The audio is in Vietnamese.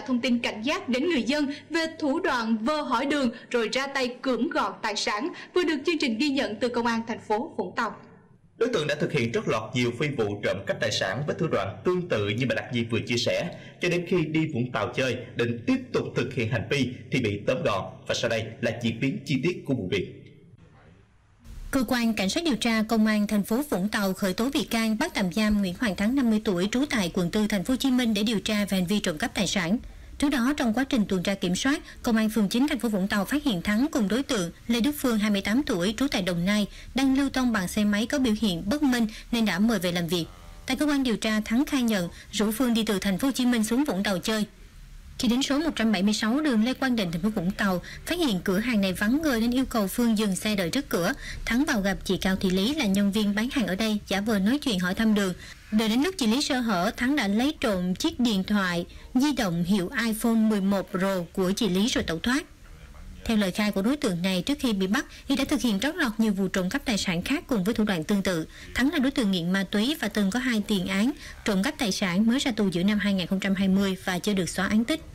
thông tin cảnh giác đến người dân về thủ đoạn vơ hỏi đường rồi ra tay cưỡng gọn tài sản vừa được chương trình ghi nhận từ Công an thành phố Vũng Tàu. Đối tượng đã thực hiện trót lọt nhiều phi vụ trộm cắp tài sản với thủ đoạn tương tự như bà Đạt Nhi vừa chia sẻ, cho đến khi đi Vũng Tàu chơi định tiếp tục thực hiện hành vi thì bị tóm gọn. Và sau đây là diễn biến chi tiết của vụ việc. Cơ quan Cảnh sát điều tra Công an thành phố Vũng Tàu khởi tố bị can, bắt tạm giam Nguyễn Hoàng Thắng 50 tuổi trú tại quận 4 thành phố Hồ Chí Minh để điều tra về hành vi trộm cắp tài sản. Trước đó, trong quá trình tuần tra kiểm soát, Công an phường 9 thành phố Vũng Tàu phát hiện Thắng cùng đối tượng Lê Đức Phương 28 tuổi trú tại Đồng Nai đang lưu thông bằng xe máy có biểu hiện bất minh nên đã mời về làm việc. Tại cơ quan điều tra, Thắng khai nhận rủ Phương đi từ thành phố Hồ Chí Minh xuống Vũng Tàu chơi. Khi đến số 176 đường Lê Quang Định, thành phố Vũng Tàu, phát hiện cửa hàng này vắng người nên yêu cầu Phương dừng xe đợi trước cửa. Thắng vào gặp chị Cao Thị Lý là nhân viên bán hàng ở đây, giả vờ nói chuyện hỏi thăm đường. Đợi đến lúc chị Lý sơ hở, Thắng đã lấy trộm chiếc điện thoại di động hiệu iPhone 11 Pro của chị Lý rồi tẩu thoát. Theo lời khai của đối tượng này, trước khi bị bắt, y đã thực hiện trót lọt nhiều vụ trộm cắp tài sản khác cùng với thủ đoạn tương tự. Thắng là đối tượng nghiện ma túy và từng có 2 tiền án trộm cắp tài sản, mới ra tù giữa năm 2020 và chưa được xóa án tích.